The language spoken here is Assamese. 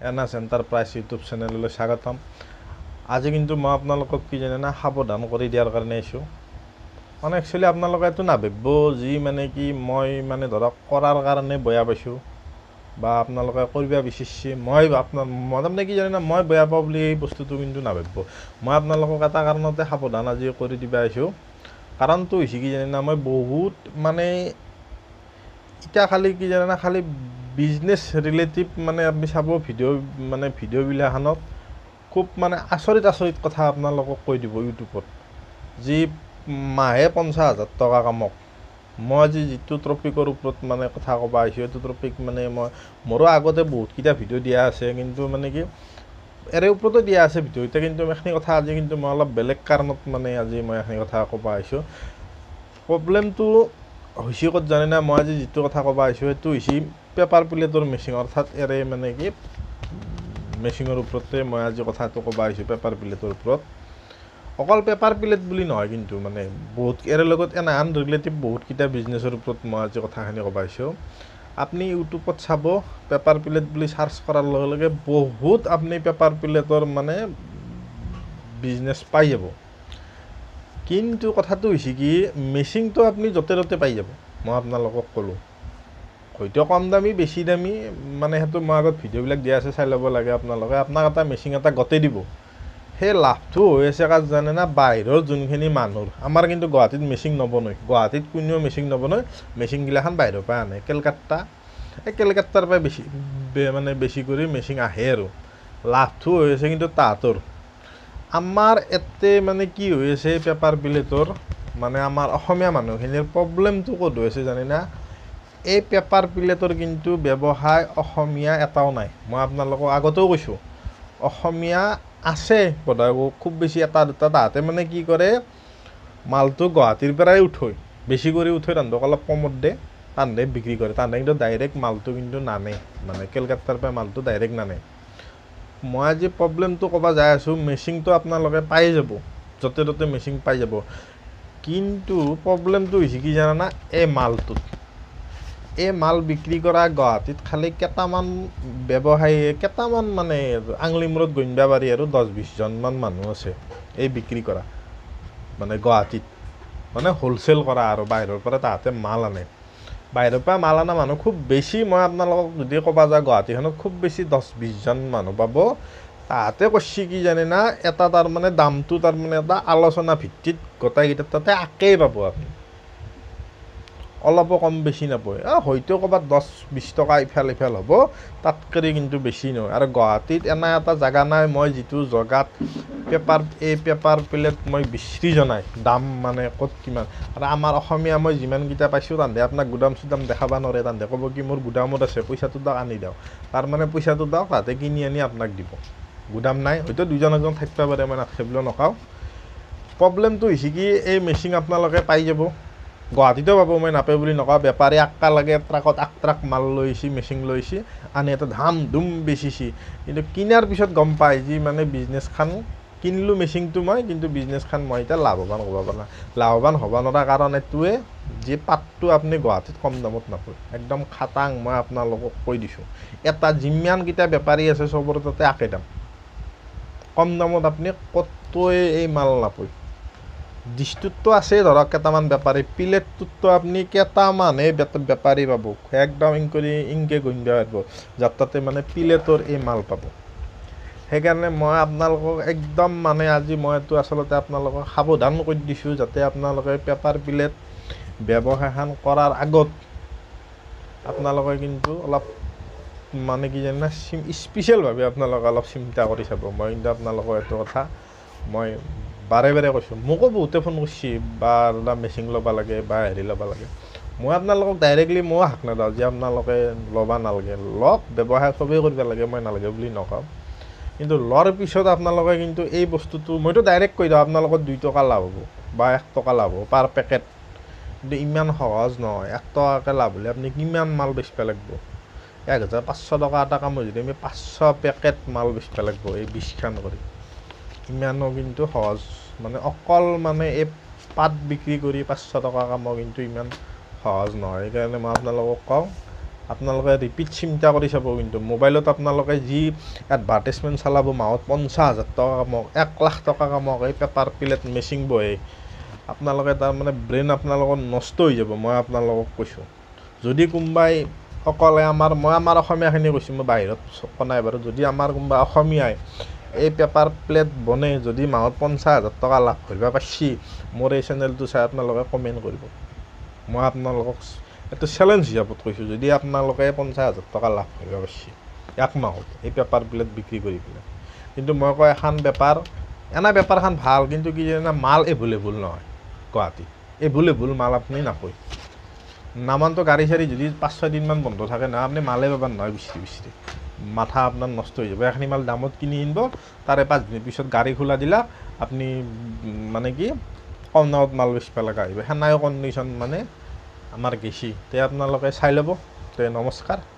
এনাছ এণ্টাৰপ্ৰাইজ ইউটিউব চেনেললৈ স্বাগতম। আজি কিন্তু মই আপোনালোকক কি জানে না সাৱধান কৰি দিয়াৰ কাৰণে আহিছোঁ। মানে একচুৱেলি আপোনালোকে এইটো নাভাবিব যি মানে কি মই মানে ধৰক কৰাৰ কাৰণে বেয়া পাইছোঁ বা আপোনালোকে কৰিব বিচাৰিছে মই তাৰমানে কি জানে না মই বেয়া পাওঁ বুলি এই বস্তুটো কিন্তু নাভাবিব। মই আপোনালোকক এটা কাৰণতে সাৱধান আজি কৰি দিব আহিছোঁ। কাৰণটো হৈছে কি জানে না মই বহুত মানে এতিয়া খালি কি জানে না খালি বিজনেছ ৰিলেটিভ মানে আপুনি চাব ভিডিঅ'বিলাখনত খুব মানে আচৰিত কথা আপোনালোকক কৈ দিব ইউটিউবত, যি মাহে 50,000 টকা কামক। মই আজি যিটো টপিকৰ ওপৰত মানে কথা ক'ব আহিছোঁ এইটো টপিক মানে মোৰো আগতে বহুতকেইটা ভিডিঅ' দিয়া আছে, কিন্তু মানে কি ইয়াৰে ওপৰতো দিয়া আছে ভিডিঅ'। এতিয়া কিন্তু এইখিনি কথা আজি কিন্তু মই অলপ বেলেগ কাৰণত মানে আজি মই এইখিনি কথা ক'ব আহিছোঁ। প্ৰব্লেমটো হৈছে ক'ত জানে না, মই আজি যিটো কথা ক'ব আহিছোঁ সেইটো হৈছে পেপাৰ প্লেটৰ মেচিন, অৰ্থাৎ ইয়াৰে মানে কি মেচিনৰ ওপৰতে মই আজি কথাটো ক'ব আহিছোঁ। পেপাৰ প্লেটৰ ওপৰত অকল পেপাৰ প্লেট বুলি নহয়, কিন্তু মানে বহুত ইয়াৰ লগত এনাহান ৰিলেটিভ বহুতকেইটা বিজনেছৰ ওপৰত মই আজি কথাখিনি ক'ব আহিছোঁ। আপুনি ইউটিউবত চাব পেপাৰ প্লেট বুলি চাৰ্চ কৰাৰ লগে লগে বহুত আপুনি পেপাৰ প্লেটৰ মানে বিজনেছ পাই যাব। কিন্তু কথাটো হৈছে কি মেচিনটো আপুনি য'তে ত'তে পাই যাব। মই আপোনালোকক ক'লোঁ হয়তো কম দামী বেছি দামী মানে সেইটো মই আগত ভিডিঅ'বিলাক দিয়া আছে, চাই ল'ব লাগে আপোনালোকে। আপোনাক এটা মেচিন এটা গতেই দিব। সেই লাভটো হৈ আছে কাৰণ জানে না বাহিৰৰ যোনখিনি মানুহৰ, আমাৰ কিন্তু গুৱাহাটীত মেচিন নবনায়, গুৱাহাটীত কোনেও মেচিন নবনায়। মেচিনগিলাখান বাহিৰৰ পৰা আনে, কেলকাতাৰ পৰা বেছি কৰি মেচিন আহে আৰু লাভটো হৈ আছে কিন্তু তাহাঁতৰ। আমাৰ ইয়াতে মানে কি হৈ আছে পেপাৰ প্লেটৰ মানে আমাৰ অসমীয়া মানুহখিনিৰ প্ৰব্লেমটো ক'ত হৈ আছে জানে না, এই পেপাৰ প্লেটৰ কিন্তু ব্যৱসায় অসমীয়া এটাও নাই। মই আপোনালোকক আগতেও কৈছোঁ অসমীয়া আছে বোধহয় খুব বেছি এটা দুটা। তাহাঁতে মানে কি কৰে মালটো গুৱাহাটীৰ পৰাই উঠায়, বেছি কৰি উঠায়, তাহাঁতক অলপ কমত দিয়ে, তাহাঁতে বিক্ৰী কৰে। তাহাঁতে কিন্তু ডাইৰেক্ট মালটো কিন্তু নানে, মানে কেলকাতাৰ পৰা মালটো ডাইৰেক্ট নানে। মই আজি প্ৰব্লেমটো ক'ব যাই আছোঁ, মেচিনটো আপোনালোকে পাই যাব, য'তে ত'তে মেচিন পাই যাব। কিন্তু প্ৰব্লেমটো হৈছে কি জানা, এই মালটোত এই মাল বিক্ৰী কৰা গুৱাহাটীত খালি কেইটামান ব্যৱসায়ী, কেইটামান মানে আঙুলি মূৰত গণিব পাৰি আৰু 10-20 জনমান মানুহ আছে এই বিক্ৰী কৰা, মানে গুৱাহাটীত মানে হ'লচেল কৰা আৰু বাহিৰৰ পৰা তাহাঁতে মাল আনে। বাহিৰৰ পৰা মাল অনা মানুহ খুব বেছি, মই আপোনালোকক যদি ক'ব যাওঁ গুৱাহাটীখনত খুব বেছি 10-20 জন মানুহ পাব। তাহাঁতে কৈছে কি জানে না, এটা তাৰমানে দামটো তাৰমানে এটা আলোচনা ভিত্তিত গোটেইকেইটাৰ তাতে একেই পাব আপুনি, অলপো কম বেছি নাপায়। হয়তো ক'ৰবাত 10-20 টকা ইফাল সিফাল হ'ব, তাতকৈ কিন্তু বেছি নহয়। আৰু গুৱাহাটীত এনে এটা জেগা নাই মই যিটো জেগাত পেপাৰ প্লেট মই বিচৰি জনাই দাম মানে ক'ত কিমান। আৰু আমাৰ অসমীয়া মই যিমানকেইটা পাইছোঁ তাহাঁতে আপোনাক গুদাম চুদাম দেখাব নোৱাৰে। তাহাঁতে ক'ব কি মোৰ গুদামত আছে, পইচাটো দিয়ক আনি দিয়ক। তাৰমানে পইচাটো দিয়ক, তাহাঁতে কিনি আনি আপোনাক দিব। গুদাম নাই, হয়তো দুজন এজন থাকিব পাৰে, মই নাথাকিলেও নকওঁ। প্ৰব্লেমটো হৈছে কি এই মেচিন আপোনালোকে পাই যাব, গুৱাহাটীতো পাব, মই নাপায় বুলি নকওঁ। বেপাৰী আক্কা লাগে ট্ৰাকত ট্ৰাক মাল লৈ আহিছে, মেচিন লৈ আহিছে, আনি এটা ধাম ধুম বেচিছে। কিন্তু কিনাৰ পিছত গম পায় যি মানে বিজনেছখন কিনিলোঁ মেচিনটো মই, কিন্তু বিজনেছখন মই এতিয়া লাভৱান হ'ব পৰা নাই। লাভৱান হ'ব নোৱাৰা কাৰণ এইটোৱে যি পাতটো আপুনি গুৱাহাটীত কম দামত নাপায়, একদম খাটাং। মই আপোনালোকক কৈ দিছোঁ, এটা যিমানকেইটা বেপাৰী আছে চবৰে তাতে একে দাম, কম দামত আপুনি ক'তোৱে এই মাল নাপায়। ডিছটোততো আছেই ধৰক কেইটামান বেপাৰী, প্লেটটোততো আপুনি কেইটামানহে বেপাৰী পাব, একদম ইনকে গণিব পাৰিব যাৰ তাতে মানে প্লেটৰ এই মাল পাব। সেইকাৰণে মই আপোনালোকক একদম মানে আজি মই এইটো আচলতে আপোনালোকক সাৱধান কৰি দিছোঁ, যাতে আপোনালোকে পেপাৰ প্লেট ব্যৱসায়খন কৰাৰ আগত আপোনালোকে কিন্তু অলপ মানে কি জানে স্পেচিয়েলভাৱে আপোনালোকে অলপ চিন্তা কৰি চাব। মই কিন্তু আপোনালোকৰ এইটো কথা মই বাৰে কৈছোঁ। মোকো বহুতে ফোন কৰিছে বা মেচিন ল'ব লাগে বা ল'ব লাগে। মই আপোনালোকক ডাইৰেক্টলি ময়ো হাক নাদাওঁ যে আপোনালোকে ল'ব নালাগে, লওক, ব্যৱসায় চবেই কৰিব লাগে, মই নালাগে বুলি নকওঁ। কিন্তু লোৱাৰ পিছত আপোনালোকে কিন্তু এই বস্তুটো মইতো ডাইৰেক্ট কৈ দিওঁ, আপোনালোকৰ 2 টকা লাভ হ'ব বা 1 টকা লাভ হ'ব পাৰ পেকেট। কিন্তু ইমান সহজ নহয়। 1 টকাকৈ লাভ হ'লে আপুনি কিমান মাল বেচিব লাগিব, 1,500 টকা এটা কাম যদি আমি 500 পেকেট মাল বেচিব লাগিব এই 20খন কৰি। ইমানো কিন্তু সহজ মানে অকল মানে এই পাত বিক্ৰী কৰি 500 টকা কামো কিন্তু ইমান সহজ নহয়। সেইকাৰণে মই আপোনালোকক কওঁ আপোনালোকে ৰিপিট চিন্তা কৰি চাব। কিন্তু মোবাইলত আপোনালোকে যি এডভাৰ্টাইজমেণ্ট চলাব, মাহত 50,000 টকা কামক, 1 লাখ টকা কামক, এই পেপাৰ প্লেট মেচিং বহে, আপোনালোকে তাৰমানে ব্ৰেইন আপোনালোকৰ নষ্ট হৈ যাব। মই আপোনালোকক কৈছোঁ, যদি কোনোবাই অকলে মই আমাৰ অসমীয়াখিনি কৈছোঁ, মই বাহিৰত কোৱা নাই বাৰু, যদি আমাৰ কোনোবা অসমীয়াই এই পেপাৰ প্লেট বনে যদি মাহত 50,000 টকা লাভ কৰিব পাৰছি, মোৰ এই চেনেলটো চাই আপোনালোকে কমেণ্ট কৰিব। মই আপোনালোকক এইটো চেলেঞ্জ হিচাপত কৈছোঁ, যদি আপোনালোকে 50,000 টকা লাভ কৰিব পাৰছি 1 মাহত এই পেপাৰ প্লেট বিক্ৰী কৰি পেলাই। কিন্তু মই কয় এখন বেপাৰ, এনে বেপাৰখন ভাল, কিন্তু কি জানে মাল এভেইলেবল নহয় গুৱাহাটীত। এভেইলেবল মাল আপুনি নাপায়। নামানটো গাড়ী চাড়ী যদি 5-6 দিনমান বন্ধ থাকে না, আপুনি মালে পাব নহয় বিচৰি মাথা আপোনাৰ নষ্ট হৈ যাব। এখিনি মাল দামত কিনি আনিব, তাৰে 5 দিনৰ পিছত গাড়ী খোলা দিলা আপুনি মানে কি কম দামত মাল বেচিব লগা আহিব। সেনাই কণ্ডিশ্যন মানে আমাৰ গেছি। তে আপোনালোকে চাই ল'ব। তে নমস্কাৰ।